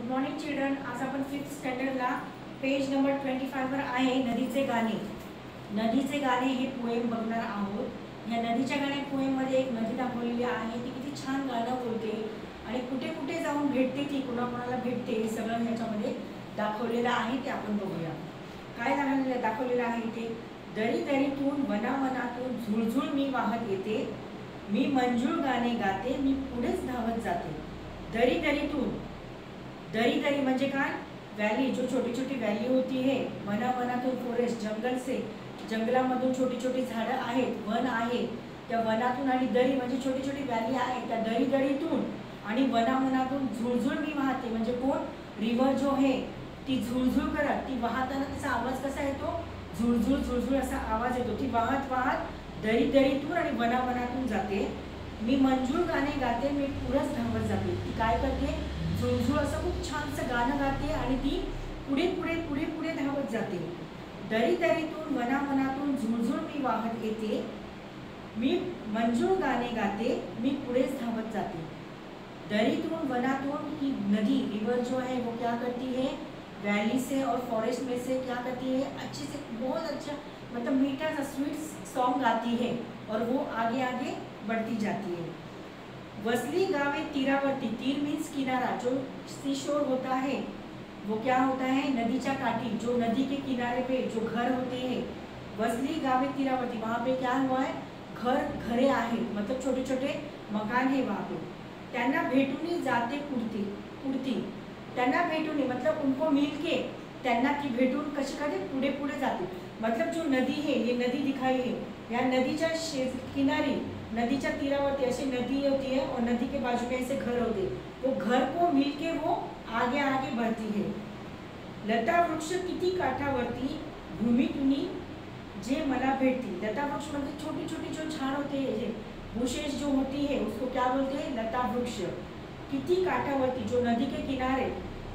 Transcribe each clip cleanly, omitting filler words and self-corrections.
Good morning children. आज आपण 5th स्टँडर्डला page number 25 वर आहे नदीचे गाणे। नदीचे गाणे हे पोएम बघणार आहोत। या नदीच्या गाण्या पोएममध्ये एक नदी दाखवलेली आहे, ती किती छान गाणं बोलते आणि कुठे कुठे जाऊन भेटते, ती कोणाकोणाला भेटते, हे सगळं ह्याच्यामध्ये दाखवलेलं आहे। ते आपण बघूया काय दाखवलेलं आहे ते। दरी दरीतून वनावनातून झुळझुळ मी वाहत येते, मी मंजूळ गाणे गाते, मी पुढेच धावत जाते। दरी दरीतून, दरी दरी म्हणजे काय, वैली, जो छोटी छोटी वैली होती है, वनावनातून फॉरेस्ट, जंगल से, जंगलामधून छोटी छोटी झाडं आहेत, वन आहे, त्या वनातून, आणि दरी म्हणजे छोटी छोटी वैली आहे, त्या दरी दरीतून आणि वनावनातून झुळझुळ मी वाहते, म्हणजे कोण, रिव्हर जो आहे ती झुळझुळ करत, ती वाहताना तिचा आवाज कसा येतो, झुळझुळ झुळझुळ असा आवाज येतो। ती वाहत वाहत दरी दरीतून आणि वनावनातून जाते, मी मंजूळ गाणे गाते, मी पुढेच धावत जाते। ती काय करते, झुळझुळ असं खूप छानसं गाणं गाते आणि ती पुढे पुढे पुढे पुढे धावत जाते। दरी दरीतून वनावनातून झुळझुळ मी वाहत येते, मी मंजूळ गाणे गाते, मी पुढेच धावत जाते। दरीतून वनातून की नदी, रिवर जो है वो क्या करती है, वैली से और फॉरेस्ट में से क्या करती है, अच्छे से, बहुत अच्छा, मतलब मीठा सा स्वीट सॉन्ग गाती है और वो आगे आगे बढ़ती जाती है। वसली गावे तीरावर्ती, तीर मीन्स किनारा, जो सीशोर होता है वो क्या होता है, नदीच्या काठी, जो नदी के किनारे पे जो घर होते हैं। वसली गावे तीरावर्ती, वहाँ पे क्या हुआ है, घरे आहेत, मतलब छोटे छोटे मकान है वहाँ पे। त्यांना भेटूनी जाते पुढती, त्यांना भेटूनी मतलब उनको मिलके, त्यांना की भेटून कशी काय पुढे पुढे जाते, मतलब जो नदी है, ये नदी दिखाई है, या नदीच्या किनारी, नदीच्या तीरावरती ऐसी नदी होती है और नदी के बाजू में ऐसे घर होते, वो घर को मिलके वो आगे आगे बढ़ती है। लता वृक्ष किती काठावरती, भूमीतूनी जे मला भेटती, लता वृक्ष मतलब छोटी छोटी जो झाड़ होते हैं, बुशेस जो होती है उसको क्या बोलते हैं, लता वृक्ष। किती काठावरती, जो नदी के किनारे,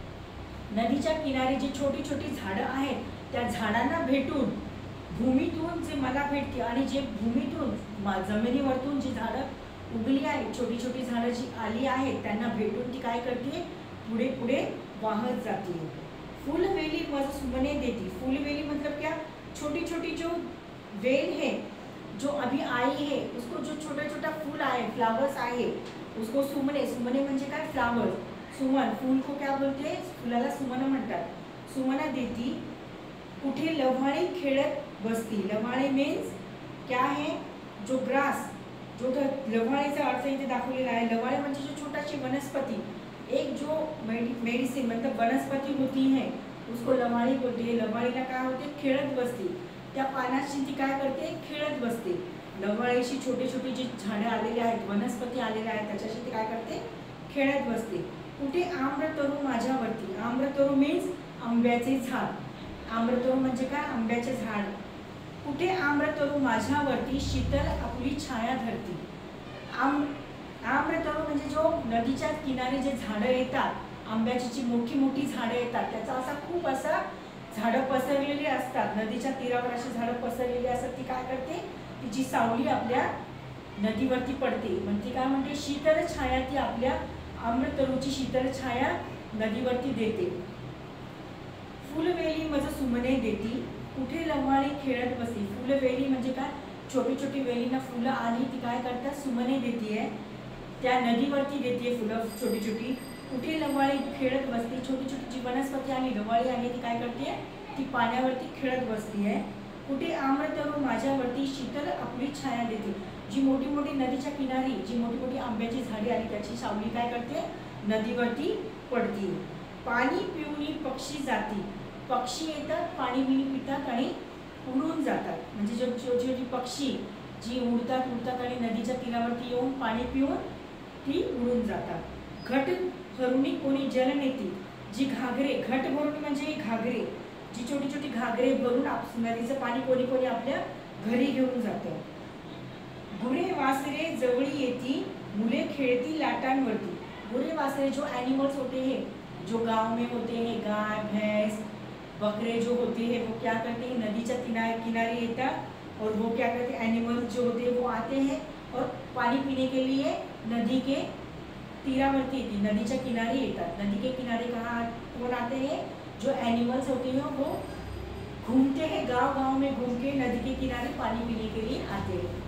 नदीच्या किनारे जी छोटी छोटी झाडं आहेत, त्या झाडांना भेटून, भूमीतून जे मला भेटते, आणि जे भूमीतून जमिनीवरतून जी झाडं उगली आहेत, छोटी छोटी झाडं जी आली आहेत, त्यांना भेटून ती काय करते, पुढे पुढे वाहत जाते। फूलवेली मज सुमने देती, फूलवेली मतलब क्या, छोटी छोटी जो वेल है जो अभी आई है, उसको जो छोटा छोटा फूल आए, फ्लावर्स आए, उसको सुमने, सुमने म्हणजे काय, फ्लावर, सुमन, फूल को क्या बोलते हैं, फुलाला सुमन म्हणतात, सुमना देती। कुठे लव्हाळी खेळत बसती, लव्हाळी मीन्स क्या है, जो ग्रास, जो लव्हाळीचा अर्थ इथे दाखवलेला आहे। लव्हाळी म्हणजे जो छोटाशी वनस्पति, एक जो मेडिसिन मतलब वनस्पति होती है उसको लव्हाळी बोलते हैं। लव्हाळीला काय होते, खेळत बसती, त्या पानाशी ती काय करते, खेळत बसते। लव्हाळीशी छोटी छोटी जी झाडं आलेली आहेत, वनस्पती आलेल्या आहेत, त्याच्याशी ती काय करते, खेळत बसते। कुठे आम्रतरू माझ्यावरती, आम्रतरू मीन्स आंब्याचे झाड, आम्रतरू म्हणजे काय, आंब्याचे झाड। कुठे आम्रतरू माझ्यावरती, शीतल आपली छाया धरती। आम्रतरू म्हणजे जो नदीच्या किनारी जे झाडं येतात, आंब्याची जी मोठी मोठी झाडं येतात, त्याचा असा खूप असा झाडं पसरलेली असतात, नदीच्या तीरावर अशी झाडं पसरलेली असतात, ती काय करते, तिची सावली आपल्या नदीवरती पडते, म्हणजे ती काय म्हणते, शीतल छाया, ती आपल्या आम्रतरूची शीतल छाया नदीवरती देते। फुलवेली मज सुमने देती, कुठे लव्हाळी खेळत बसती, फुलवेली म्हणजे काय, छोटी छोटी वेलींना फुलं आली, ती काय करतात, सुमने देती है, त्या नदीवरती देते फुलं छोटी छोटी। कुठे लव्हाळी खेळत बसती, छोटी छोटी जी वनस्पती आली, लव्हाळी आली, ती काय करते, ती पाण्यावरती खेळत बसती है। कुठे आम्रतरू माझ्यावरती, शीतल आपली छाया देते, जी मोठी मोठी नदीच्या किनारी जी मोठी मोठी आंब्याची झाडे आली, त्याची सावली काय करते, नदीवरती पडते। पाणी पिऊनी पक्षी जाती, पक्षी येतात, पाणी पितात आणि उडून जातात, म्हणजे जो छोटी पक्षी जी उडतात आणि नदीच्या तीरावरती येऊन पाणी पिऊन ती उडून जातात। घट भरुणी कोणी जल नेती, जी घागरे, घट भरुणी म्हणजे घागरे, जी छोटी छोटी घागरे भरून नदीचं पाणी कोणी कोणी आपल्या घरी घेऊन जातं। गुरे वासरे जवळी येती, मुले खेळती लाटांवरती, गुरे वासरे जो एनिमल्स होते हैं, जो गांव में होते हैं, गाय भैंस बकरे जो होते हैं, वो क्या करते हैं, नदीच्या किनारे येतात, और वो क्या करते हैं, एनिमल्स जो होते हैं वो आते हैं और पानी पीने के लिए नदी के तीरावरती येती, नदीच्या किनारे येतात। नदी के किनारे कहाँ कौन आते हैं? जो एनिमल्स होते हैं वो घूमते हैं, गांव गांव में घूम के नदी के किनारे पानी पीने के लिए आते हैं।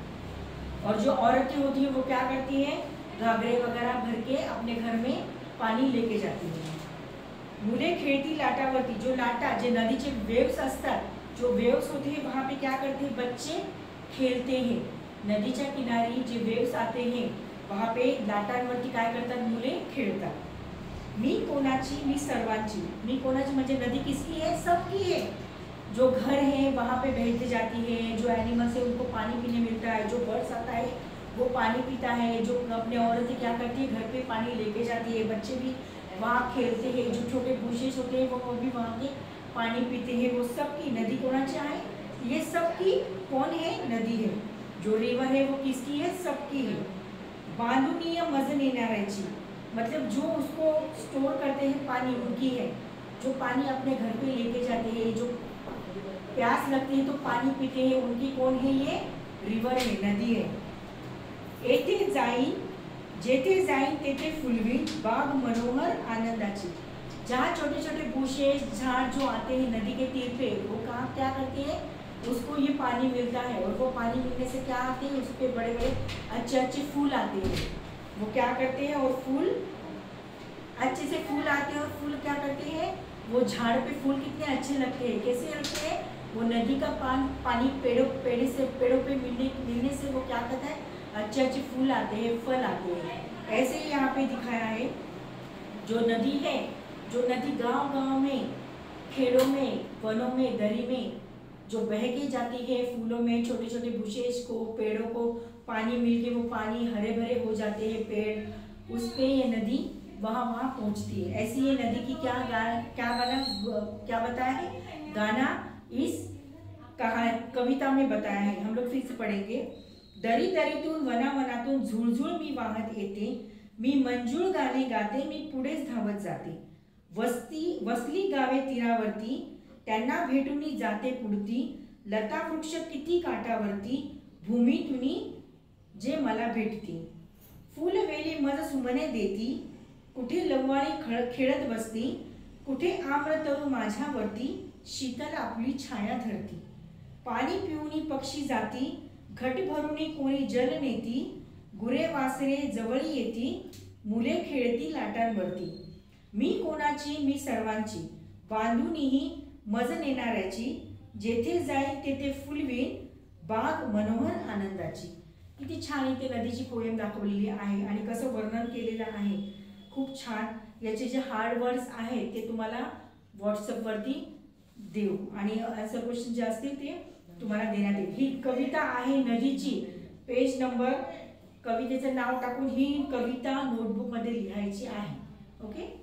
और जो औरतें होती हैं वो क्या करती हैं? घाघरे वगैरह भर के अपने घर में पानी लेके जाती हैं। मुले खेळती लाटावरती, जो लाटा जे नदीचे वेव्स असतात, जो वेव्स होते हैं वहाँ पे क्या करते हैं? बच्चे खेलते हैं। नदीच्या किनारी जे वेव्स आते हैं वहाँ पे लाटांवरती काय करतात? मुले खेळतात। मी कोणाची? मी सर्वांची। मी कोणाची म्हणजे नदी किसकी है? सबकी है। जो घर है वहाँ पे बहती जाती है, जो एनिमल्स है उनको पानी पीने मिलता है, जो बर्ड्स आता है वो पानी पीता है, जो अपने औरतें क्या करती है घर पे पानी लेके जाती है, बच्चे भी वहाँ खेलते हैं, जो छोटे बुशेस होते हैं वो भी वहाँ के पानी पीते हैं। वो सबकी नदी कोणाची आहे? ये सबकी कौन है? नदी है। जो रिवर है वो किसकी है? सबकी है। बांधुनीय मज नेणाऱ्याची, मतलब जो उसको स्टोर करते हैं पानी उनकी है, जो पानी अपने घर पे लेके जाते हैं, जो प्यास लगती है तो पानी पीते हैं, उनकी कौन है? ये रिवर है, नदी है। येथे जाईन जेथे जाईन तेथे फुलवीन बाग मनोहर आनंदाची, जहाँ छोटे छोटे बुशेस झाड़ जो आते हैं नदी के तीर पे वो कहाँ क्या करते हैं? उसको ये पानी मिलता है, और वो पानी मिलने से क्या आते हैं? उस पर बड़े बड़े अच्छे अच्छे फूल आते हैं। वो क्या करते हैं? और फूल अच्छे से फूल आते हैं, और फूल क्या करते हैं? वो झाड़ पे फूल कितने अच्छे लगते हैं, कैसे लगते हैं? वो नदी का पानी पेड़ों पे मिलने से वो क्या करता है? अच्छे अच्छे फूल आते हैं, फल आते हैं। ऐसे ही यहाँ पे दिखाया है, जो नदी है, जो नदी गांव गांव में, खेड़ों में, वनों में, दरी में जो बह के जाती है, फूलों में छोटे छोटे बुशेस को, पेड़ों को पानी मिल के वो पानी हरे भरे हो जाते हैं पेड़, उस पे ये नदी वहाँ पहुँचती है। ऐसी ये नदी की क्या बताया है? गाना इस कविता में बताया है। हम लोग फिर से पढ़ेंगे। दरी दरीतून वनावनातून झुळझुळ मी वाहत येते, मी मंजूळ गाणे गाते, मी पुढेच धावत जाते। वसली गावे तीरावरती, त्यांना भेटूनी जाते पुढती, लता वृक्ष किती काठावरती, भूमीतूनी जे मला भेटती। फुलवेली मज सुमने देती, कुठे लववाळी खेळत बसती, कुठे आम्रतरू माझ्यावरती, शीतल आपली छाया धरती। पाणी पिऊनी पक्षी जाती, घट भरूनी कोणी जल नेती, गुरे वासरे जवळी येती, मुले खेळती लाटांवरती। मी कोणाची? मी सर्वांची, बांधूनीही मज नेणाऱ्याची, जेथे जाईल तेथे फुलवीन बाग मनोहर आनंदाची। किती छान इथे नदीची पोएम दाखवलेली आहे आणि कसं वर्णन केलेलं आहे, खूप छान। याचे जे हार्ड वर्ड्स आहेत ते तुम्हाला व्हॉट्सअपवरती देऊ आणि आन्सर क्वेश्चन जे असतील ते तुम्हाला देण्यात येईल। ही कविता आहे नदीची, पेज नंबर, कवितेचं नाव टाकून ही कविता नोटबुकमध्ये लिहायची आहे। ओके।